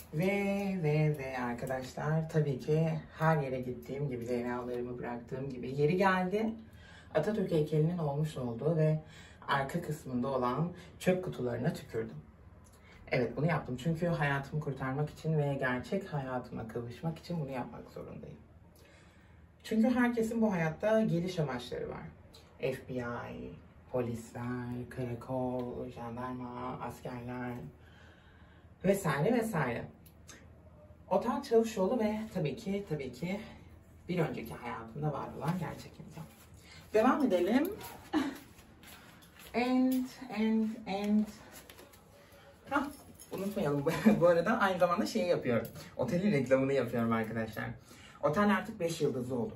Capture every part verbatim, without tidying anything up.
Ve ve ve arkadaşlar tabii ki her yere gittiğim gibi, Zeyna'larımı bıraktığım gibi yeri geldi. Atatürk heykelinin olmuş olduğu ve arka kısmında olan çöp kutularına tükürdüm. Evet, bunu yaptım çünkü hayatımı kurtarmak için ve gerçek hayatıma kavuşmak için bunu yapmak zorundayım. Çünkü herkesin bu hayatta geliş amaçları var. F B I, polisler, karakol, jandarma, askerler vesaire vesaire. Otel Çavuşoğlu ve tabii ki tabii ki bir önceki hayatımda var olan gerçek imzam. Devam edelim. And, and, and. Hah, unutmayalım. Bu arada aynı zamanda şeyi yapıyorum. Otelin reklamını yapıyorum arkadaşlar. Otel artık beş yıldızlı oldu.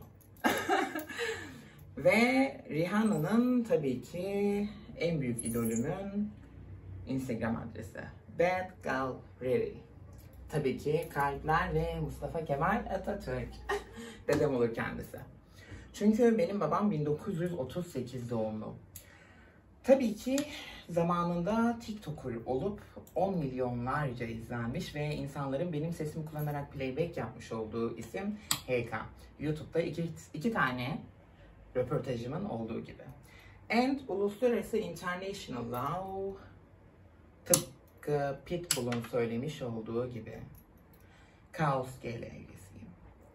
Ve Rihanna'nın tabii ki en büyük idolümün Instagram adresi. Bad Gal Riri. Tabii ki kalpler ve Mustafa Kemal Atatürk. Dedem olur kendisi. Çünkü benim babam bin dokuz yüz otuz sekiz doğumlu. Tabii ki zamanında TikToker olup on milyonlarca izlenmiş ve insanların benim sesimi kullanarak playback yapmış olduğu isim H K. YouTube'da iki, iki tane röportajımın olduğu gibi. And Uluslararası International Law, tıpkı Pitbull'un söylemiş olduğu gibi Kaos G L üyesiyim.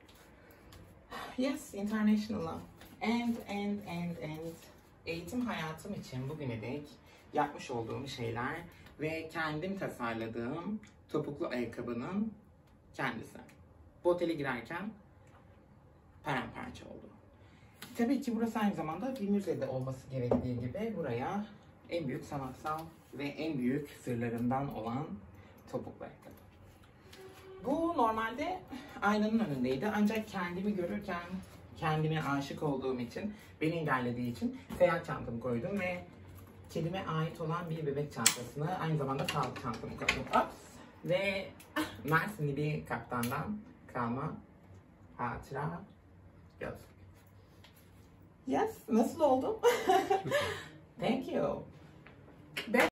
Yes, International Law. And, and, and, and. Eğitim hayatım için bugüne dek yapmış olduğum şeyler ve kendim tasarladığım topuklu ayakkabının kendisi. Bu otele girerken paramparça oldu. Tabii ki burası aynı zamanda bir müzede olması gerektiği gibi buraya en büyük sanatsal ve en büyük sırlarımdan olan topuklu ayakkabı. Bu normalde aynanın önündeydi ancak kendimi görürken kendime aşık olduğum için, beni engellediği için seyahat çantamı koydum ve kedime ait olan bir bebek çantasını aynı zamanda sağlık çantamı koydum. Ops! Ve Mersinli bir kaptandan kalma hatıra gözlük. Yes, nasıl oldum? Thank you.